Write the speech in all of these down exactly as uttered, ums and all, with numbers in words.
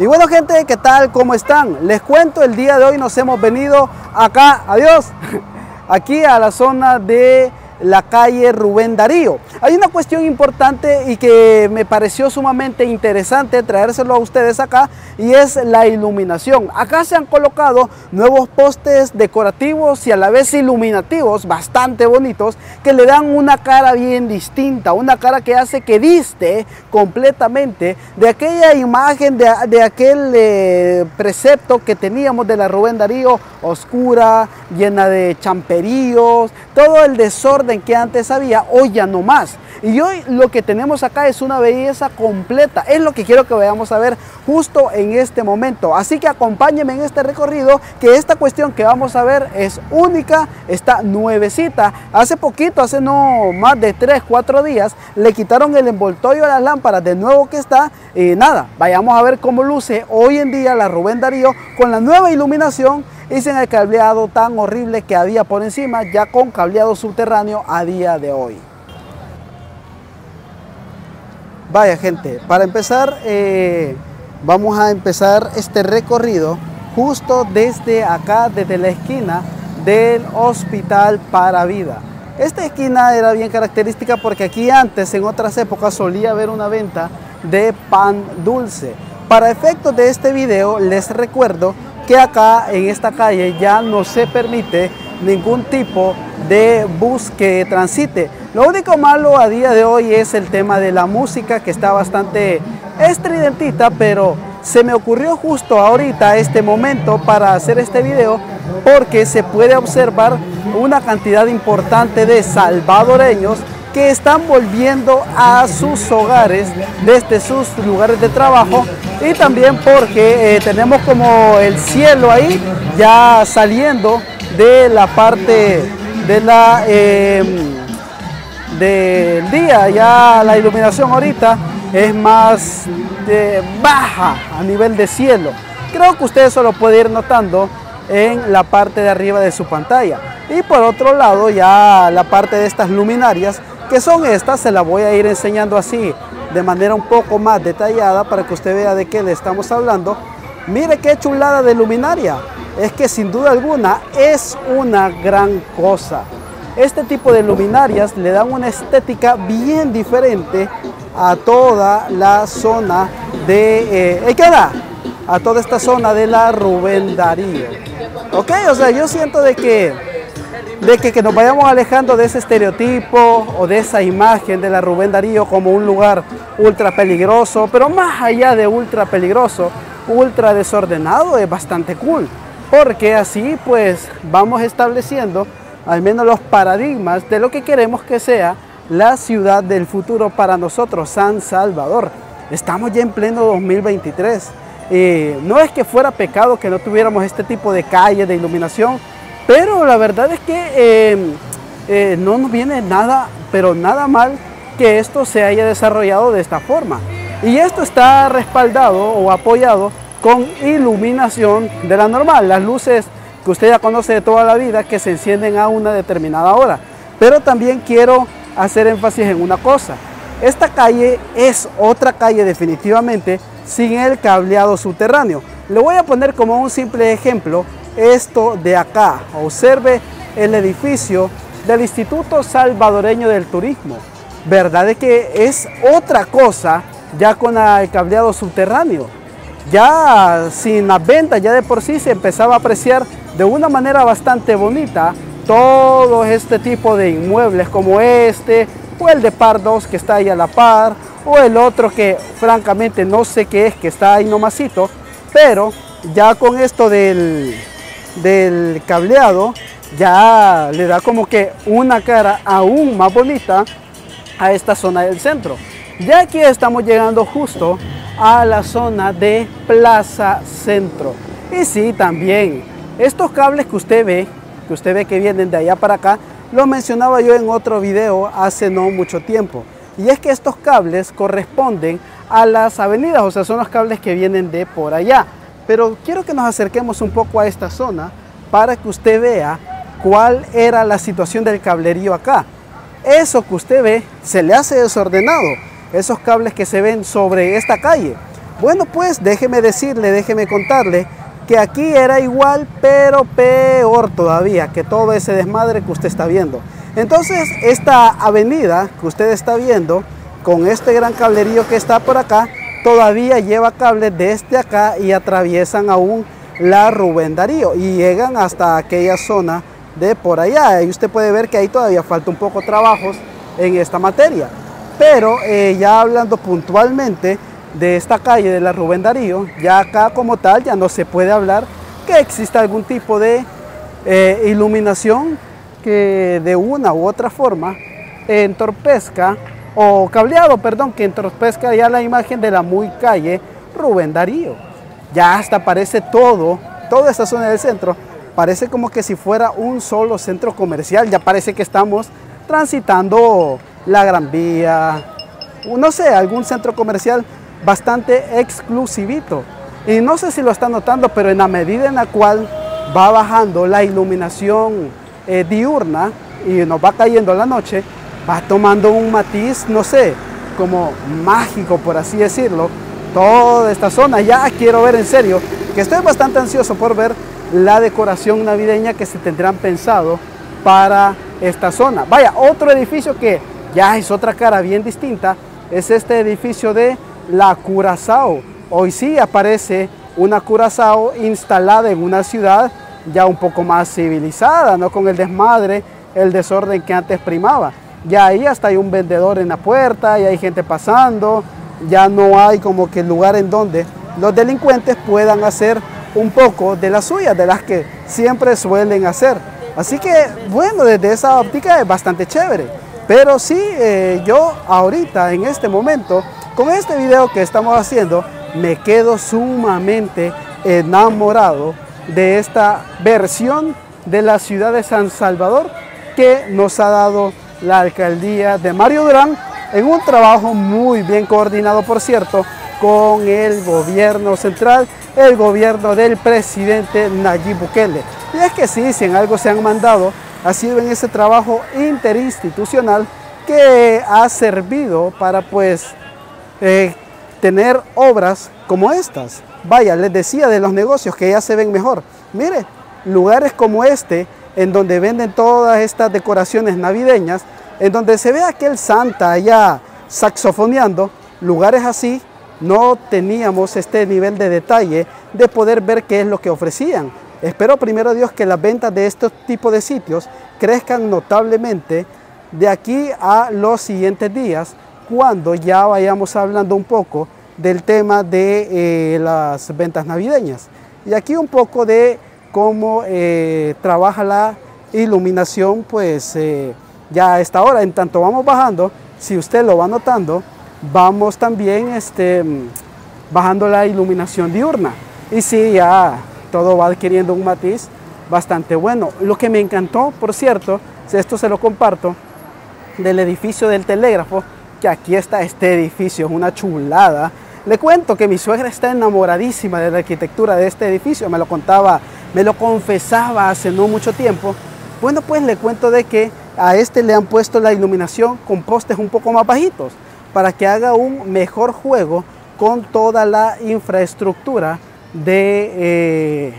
Y bueno, gente, ¿qué tal? ¿Cómo están? Les cuento, el día de hoy nos hemos venido acá, adiós, aquí a la zona de la calle Rubén Darío. Hay una cuestión importante y que me pareció sumamente interesante traérselo a ustedes acá, y es la iluminación. Acá se han colocado nuevos postes decorativos y a la vez iluminativos bastante bonitos, que le dan una cara bien distinta, una cara que hace que diste completamente de aquella imagen, de, de aquel eh, precepto que teníamos de la Rubén Darío, oscura, llena de champeríos, todo el desorden que antes había, hoy ya no más. Y hoy lo que tenemos acá es una belleza completa. Es lo que quiero que vayamos a ver justo en este momento. Así que acompáñenme en este recorrido, que esta cuestión que vamos a ver es única, está nuevecita. Hace poquito, hace no más de tres, cuatro días, le quitaron el envoltorio a las lámparas de nuevo que está. Y nada, vayamos a ver cómo luce hoy en día la Rubén Darío con la nueva iluminación y sin el cableado tan horrible que había por encima, ya con cableado subterráneo a día de hoy. Vaya, gente, para empezar eh, vamos a empezar este recorrido justo desde acá, desde la esquina del Hospital Para Vida. Esta esquina era bien característica porque aquí antes, en otras épocas, solía haber una venta de pan dulce. Para efectos de este video les recuerdo que acá en esta calle ya no se permite ningún tipo de bus que transite. Lo único malo a día de hoy es el tema de la música, que está bastante estridentita, pero se me ocurrió justo ahorita, este momento, para hacer este video, porque se puede observar una cantidad importante de salvadoreños que están volviendo a sus hogares desde sus lugares de trabajo, y también porque eh, tenemos como el cielo ahí ya saliendo de la parte de la eh, del día. Ya la iluminación ahorita es más eh, baja a nivel de cielo. Creo que ustedes eso lo pueden ir notando en la parte de arriba de su pantalla. Y por otro lado, ya la parte de estas luminarias, que son estas, se las voy a ir enseñando así de manera un poco más detallada para que usted vea de qué le estamos hablando. Mire qué chulada de luminaria. Es que sin duda alguna es una gran cosa. Este tipo de luminarias le dan una estética bien diferente a toda la zona de eh, ¿qué da? a toda esta zona de la Rubén Darío. Ok, o sea, yo siento de que de que, que nos vayamos alejando de ese estereotipo o de esa imagen de la Rubén Darío como un lugar ultra peligroso, pero más allá de ultra peligroso, ultra desordenado, es bastante cool, porque así pues vamos estableciendo al menos los paradigmas de lo que queremos que sea la ciudad del futuro para nosotros, San Salvador. Estamos ya en pleno dos mil veintitrés. Eh, no es que fuera pecado que no tuviéramos este tipo de calles, de iluminación, pero la verdad es que eh, eh, no nos viene nada, pero nada mal que esto se haya desarrollado de esta forma. Y esto está respaldado o apoyado con iluminación de la normal, las luces que usted ya conoce de toda la vida, que se encienden a una determinada hora. Pero también quiero hacer énfasis en una cosa: esta calle es otra calle definitivamente sin el cableado subterráneo. Le voy a poner como un simple ejemplo esto de acá. Observe el edificio del Instituto Salvadoreño del Turismo. ¿Verdad de que es otra cosa ya con el cableado subterráneo? Ya sin las ventas, ya de por sí se empezaba a apreciar de una manera bastante bonita todo este tipo de inmuebles, como este, o el de Par dos que está ahí a la par, o el otro que francamente no sé qué es, que está ahí nomasito, pero ya con esto del, del cableado ya le da como que una cara aún más bonita a esta zona del centro. Ya aquí estamos llegando justo a la zona de Plaza Centro. Y sí, también estos cables que usted ve, que usted ve que vienen de allá para acá, lo mencionaba yo en otro video hace no mucho tiempo. Y es que estos cables corresponden a las avenidas, o sea, son los cables que vienen de por allá. Pero quiero que nos acerquemos un poco a esta zona para que usted vea cuál era la situación del cablerío acá. Eso que usted ve se le hace desordenado, esos cables que se ven sobre esta calle. Bueno, pues déjeme decirle, déjeme contarle que aquí era igual, pero peor todavía que todo ese desmadre que usted está viendo. Entonces, esta avenida que usted está viendo, con este gran cablerío que está por acá, todavía lleva cables desde acá y atraviesan aún la Rubén Darío y llegan hasta aquella zona de por allá. Y usted puede ver que ahí todavía falta un poco de trabajos en esta materia. Pero eh, ya hablando puntualmente de esta calle de la Rubén Darío, ya acá como tal ya no se puede hablar que exista algún tipo de eh, iluminación que de una u otra forma entorpezca, o cableado, perdón, que entorpezca ya la imagen de la muy calle Rubén Darío. Ya hasta parece todo, toda esta zona del centro, parece como que si fuera un solo centro comercial. Ya parece que estamos transitando la Gran Vía, no sé, algún centro comercial bastante exclusivito. Y no sé si lo están notando, pero en la medida en la cual va bajando la iluminación eh, diurna y nos va cayendo la noche, va tomando un matiz, no sé, como mágico, por así decirlo, toda esta zona. Ya quiero ver en serio, que estoy bastante ansioso por ver la decoración navideña que se tendrán pensado para esta zona. Vaya, otro edificio que ya es otra cara bien distinta, es este edificio de la Curazao. Hoy sí aparece una Curazao instalada en una ciudad ya un poco más civilizada, no con el desmadre, el desorden que antes primaba. Ya ahí hasta hay un vendedor en la puerta, y hay gente pasando, ya no hay como que lugar en donde los delincuentes puedan hacer un poco de las suyas, de las que siempre suelen hacer. Así que bueno, desde esa óptica es bastante chévere. Pero sí, eh, yo ahorita en este momento, con este video que estamos haciendo, me quedo sumamente enamorado de esta versión de la ciudad de San Salvador que nos ha dado la alcaldía de Mario Durán, en un trabajo muy bien coordinado, por cierto, con el gobierno central, el gobierno del presidente Nayib Bukele. Y es que sí, si en algo se han mandado, ha sido en ese trabajo interinstitucional que ha servido para pues eh, tener obras como estas. Vaya, les decía de los negocios que ya se ven mejor. Mire, lugares como este, en donde venden todas estas decoraciones navideñas, en donde se ve aquel Santa allá saxofoneando, lugares así, no teníamos este nivel de detalle de poder ver qué es lo que ofrecían. Espero primero Dios que las ventas de estos tipos de sitios crezcan notablemente de aquí a los siguientes días, cuando ya vayamos hablando un poco del tema de eh, las ventas navideñas. Y aquí un poco de cómo eh, trabaja la iluminación, pues eh, ya a esta hora. En tanto vamos bajando, si usted lo va notando, vamos también este, bajando la iluminación diurna. Y sí, ya todo va adquiriendo un matiz bastante bueno. Lo que me encantó, por cierto, esto se lo comparto, del edificio del telégrafo, que aquí está este edificio, es una chulada. Le cuento que mi suegra está enamoradísima de la arquitectura de este edificio, me lo contaba, me lo confesaba hace no mucho tiempo. Bueno, pues le cuento de que a este le han puesto la iluminación con postes un poco más bajitos, para que haga un mejor juego con toda la infraestructura de, eh,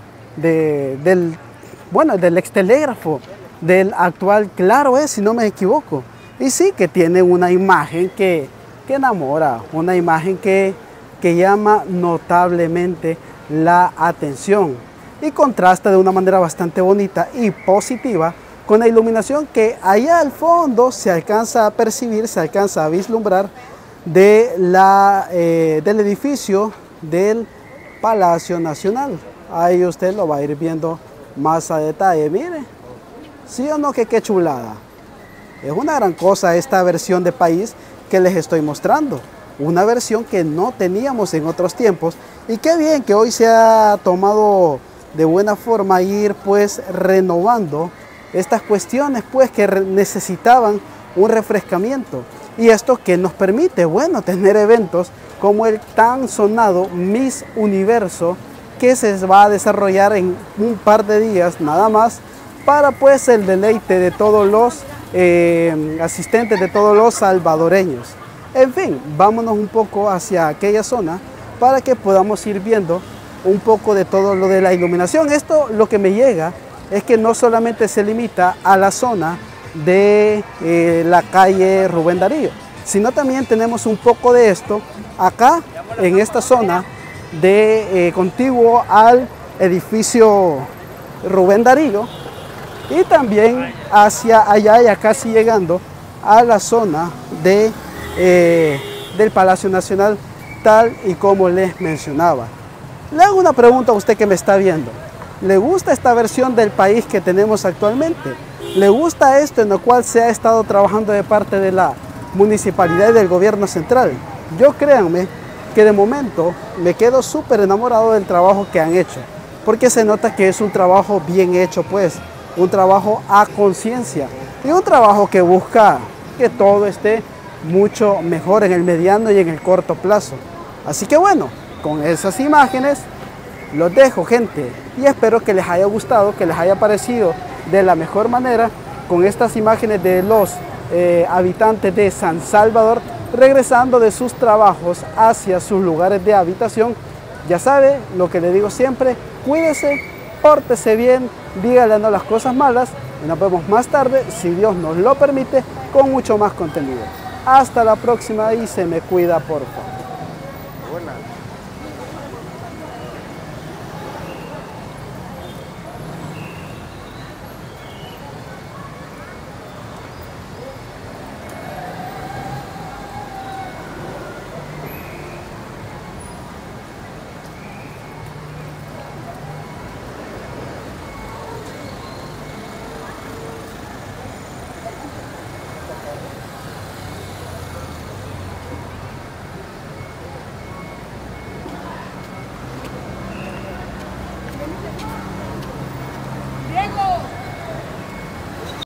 de, del, bueno, del extelégrafo, del actual Claro es, si no me equivoco. Y sí, que tiene una imagen que, que enamora, una imagen que, que llama notablemente la atención y contrasta de una manera bastante bonita y positiva con la iluminación que allá al fondo se alcanza a percibir, se alcanza a vislumbrar de la, eh, del edificio del Palacio Nacional. Ahí usted lo va a ir viendo más a detalle. Mire, sí o no, que qué chulada. Es una gran cosa esta versión de país que les estoy mostrando. Una versión que no teníamos en otros tiempos. Y qué bien que hoy se ha tomado de buena forma ir pues renovando estas cuestiones pues que necesitaban un refrescamiento. Y esto que nos permite, bueno, tener eventos como el tan sonado Miss Universo, que se va a desarrollar en un par de días nada más, para pues el deleite de todos los eh, asistentes, de todos los salvadoreños. En fin, vámonos un poco hacia aquella zona para que podamos ir viendo un poco de todo lo de la iluminación. Esto lo que me llega es que no solamente se limita a la zona de eh, la calle Rubén Darío, sino también tenemos un poco de esto acá en esta zona de eh, contiguo al edificio Rubén Darío, y también hacia allá, ya casi llegando a la zona de, eh, del Palacio Nacional, tal y como les mencionaba. Le hago una pregunta a usted que me está viendo. ¿Le gusta esta versión del país que tenemos actualmente? ¿Le gusta esto en lo cual se ha estado trabajando de parte de la municipalidad y del gobierno central? Yo, créanme que de momento me quedo súper enamorado del trabajo que han hecho, porque se nota que es un trabajo bien hecho, pues, un trabajo a conciencia y un trabajo que busca que todo esté mucho mejor en el mediano y en el corto plazo. Así que bueno, con esas imágenes los dejo, gente, y espero que les haya gustado, que les haya parecido de la mejor manera con estas imágenes de los eh, habitantes de San Salvador regresando de sus trabajos hacia sus lugares de habitación. Ya sabe lo que le digo siempre: cuídese, pórtese bien, dígale no las cosas malas, y nos vemos más tarde, si Dios nos lo permite, con mucho más contenido. Hasta la próxima y se me cuida, por favor.